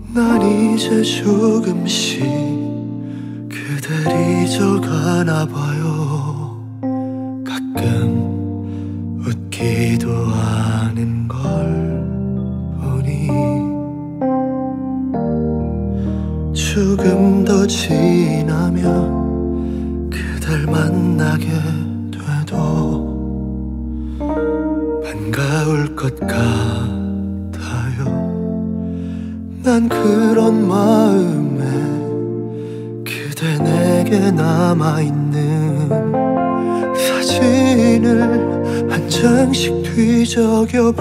난 이제 조금씩 그댈 잊어가나 봐요. 가끔 웃기도 하는 걸 보니 조금 더 지나면 그댈 만나게 돼도 반가울 것 같아요. 난 그런 마음에 그대 내게 남아있는 사진을 한 장씩 뒤적여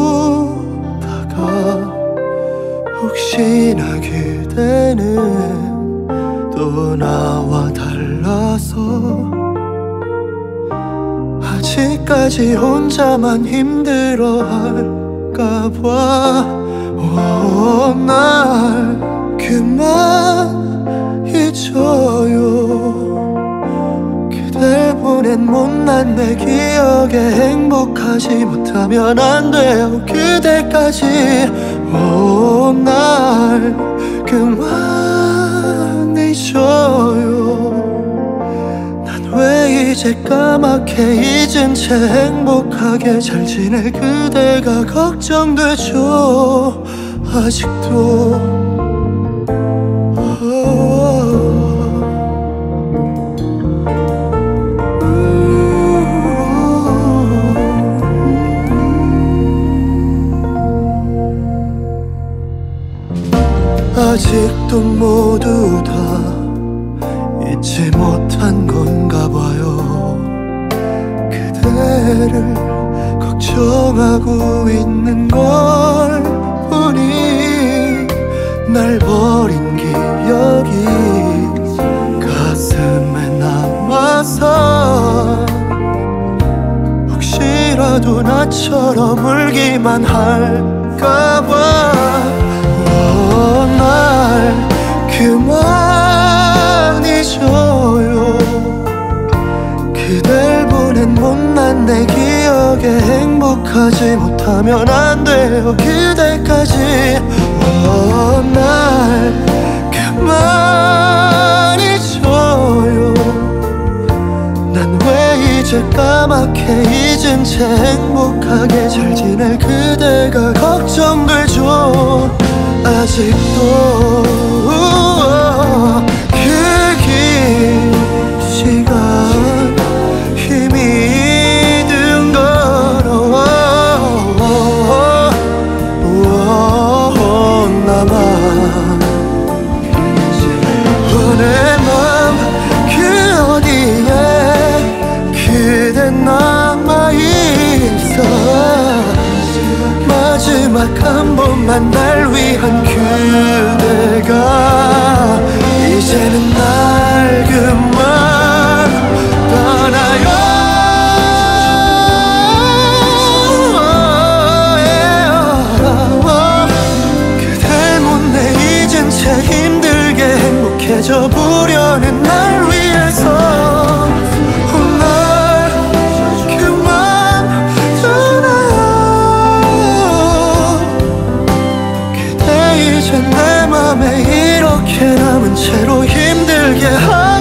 보다가 혹시나 그대는 또 나와 달라서 아직까지 혼자만 힘들어할까봐 날 그만 잊어요. 그댈 보낸 못난 내 기억에 행복하지 못하면 안 돼요. 그대까지 날 그만 잊어요. 왜 이제 까맣게 잊은 채 행복하게 잘 지낼 그대가 걱정되죠. 아직도 아직도 모두 다 잊지 못한 건가 봐요. 그대를 걱정하고 있는 걸 보니 날 버린 기억이 가슴에 남아서 혹시라도 나처럼 울기만 할까봐 날 그만 잊어요. 그댈 보낸 못난 내 기억에 행복하지 못하면 안 돼요. 그대까지 날 그만 잊어요. 난 왜 이제 까맣게 잊은 채 행복하게 잘 지낼 그대가 걱정되죠. 아직도 그 긴 시간 힘이 든 걸어 나만 내 맘 그 어디에 그대 남아있어. 마지막 한 번만 날 위한 그대가 이제는 날 그만 떠나요. 그댈 못내 잊은 채 힘들게 행복해져 보려는 날 위해서 내 맘에 이렇게 남은 채로 힘들게